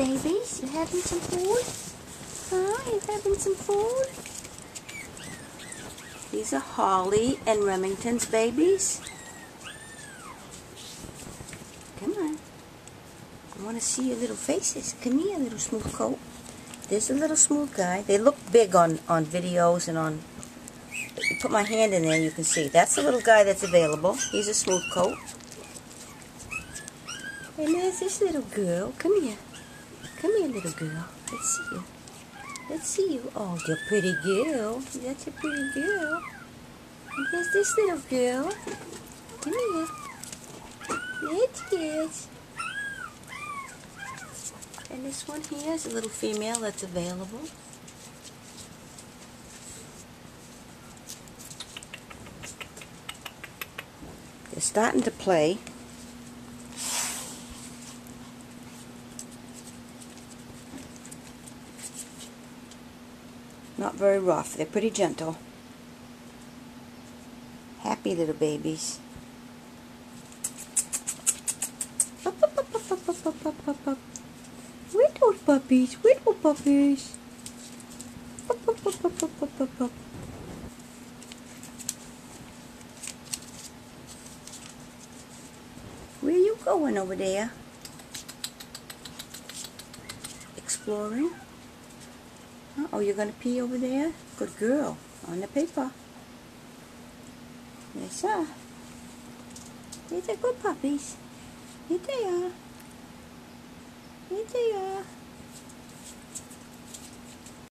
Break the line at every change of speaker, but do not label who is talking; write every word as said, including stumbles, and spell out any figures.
babies? You having some food? Huh? You having some food? These are Holly and Remington's babies. Come on. I want to see your little faces. Come here, little smooth coat. There's a little smooth guy. They look big on, on videos and on... You put my hand in there and you can see. That's the little guy that's available. He's a smooth coat. And there's this little girl. Come here. Come here, little girl. Let's see you. Let's see you. Oh, you're a pretty girl. That's a pretty girl. And there's this little girl. Come here. It's good. And this one here is a little female that's available. They're starting to play. Not very rough. They're pretty gentle. Happy little babies. Up, up, up, up, up, up, up, up, up. Where those puppies? Where those puppies? Up, up, up, up, up, up, up, up. Where are you going over there? Exploring? Oh, you're going to pee over there? Good girl. On the paper. Yes, sir. These are good puppies. Here they are. Here they are.